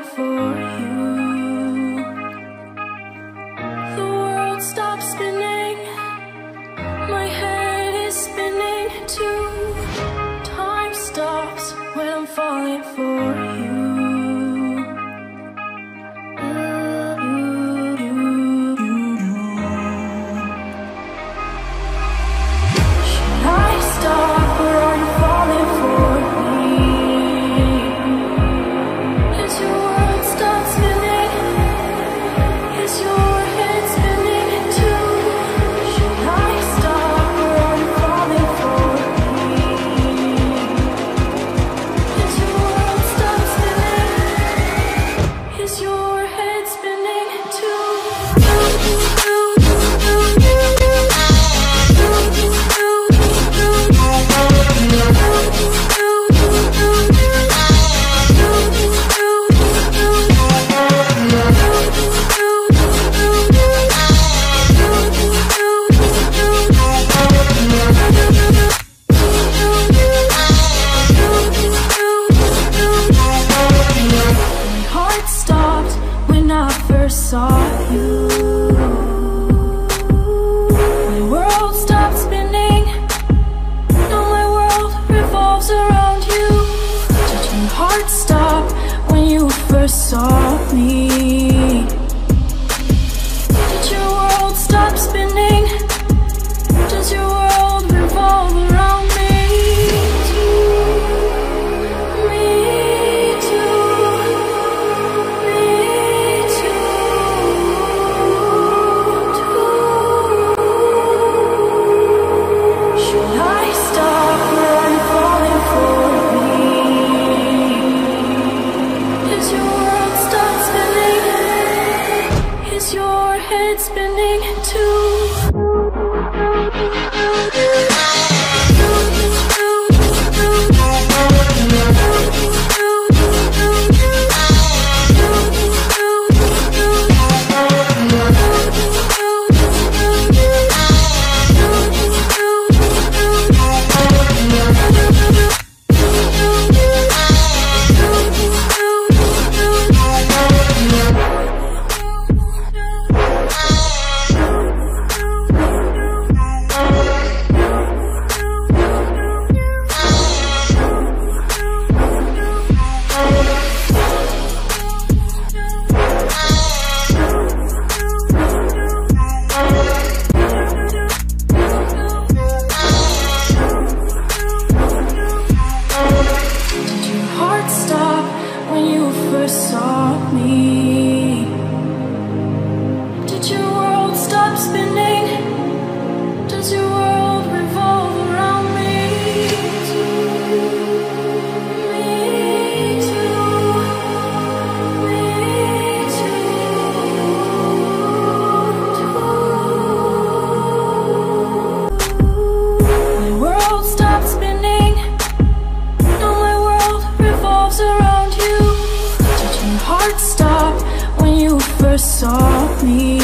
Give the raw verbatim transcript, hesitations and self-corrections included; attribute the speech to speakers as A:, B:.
A: falling for you. The world stops spinning, my head is spinning too. Time stops when I'm falling for you. Saw you. My world stopped spinning. Now my world revolves around you. Did your heart stop when you first saw me? Did your world stop spinning? Does your world revolve around me? Spinning too. Saw me. Did your world stop spinning? Does your world revolve around me? Me too. Me too. My world stopped spinning. Now my world revolves around you. Heart stopped when you first saw me.